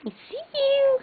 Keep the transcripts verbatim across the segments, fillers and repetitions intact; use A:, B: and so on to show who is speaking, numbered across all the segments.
A: I see you.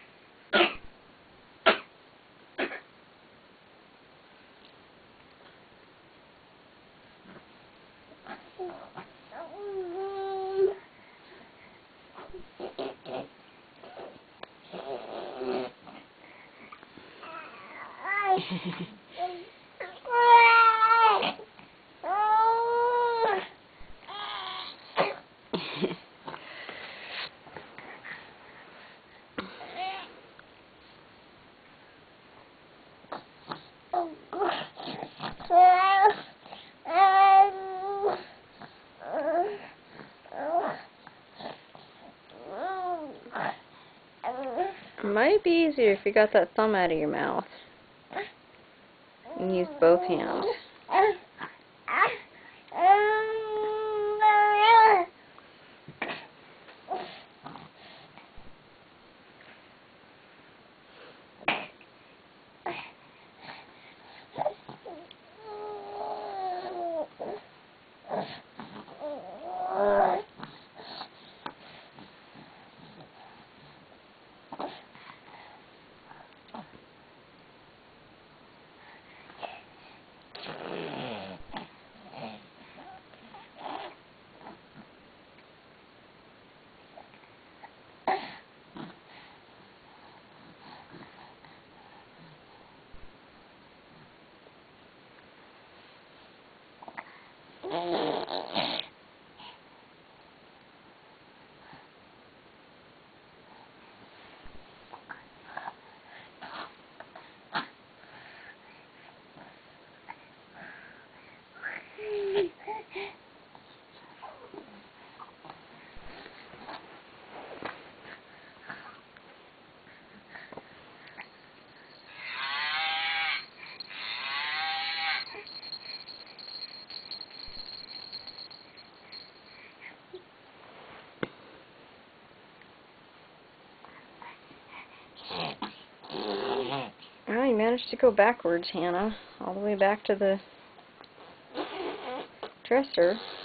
A: It might be easier if you got that thumb out of your mouth and use both hands. Well, you managed to go backwards, Hannah, all the way back to the dresser.